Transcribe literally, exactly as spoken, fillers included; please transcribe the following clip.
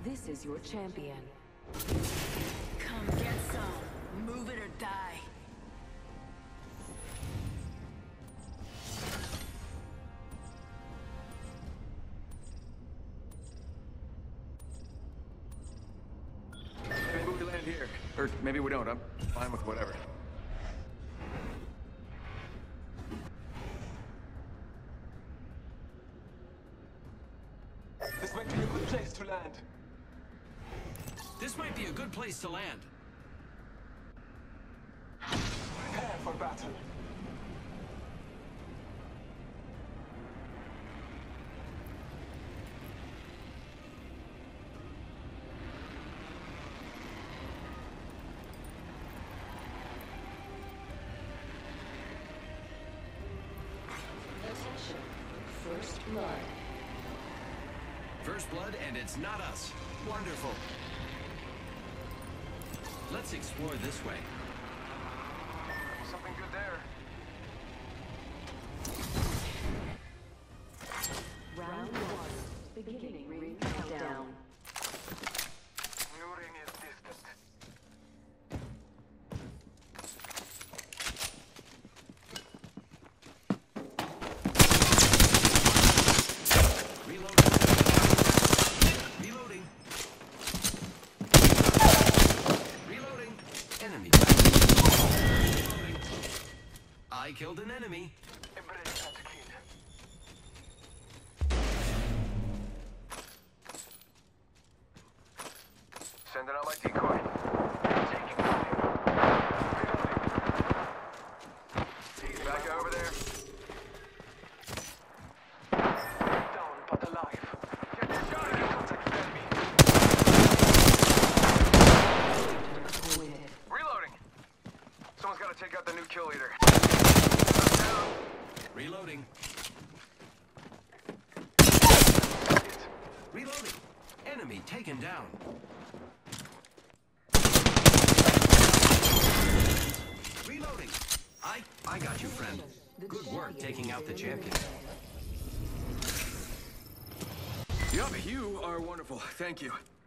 This is your champion. Come get some. Move it or die. Maybe we land here. Or maybe we don't. I'm fine with whatever. This might be a good place to land. This might be a good place to land. Prepare for battle. Attention. First blood. First blood, and it's not us. Wonderful. Let's explore this way. Something good there. Round one. Beginning ring countdown. New ring is distant. Reloading. Reloading. Reloading. Enemy. Reloading. I killed an enemy. Embrace that kid. Sending out my decoy. Taking fire. Reloading. Back over there. Down but alive. Get the shot at contact with enemy. Reloading. Someone's got to take out the new kill leader. Down. Reloading. Reloading. Enemy taken down. Reloading. I I got you, friend. Good work taking out the champion. Yup, you are wonderful. Thank you.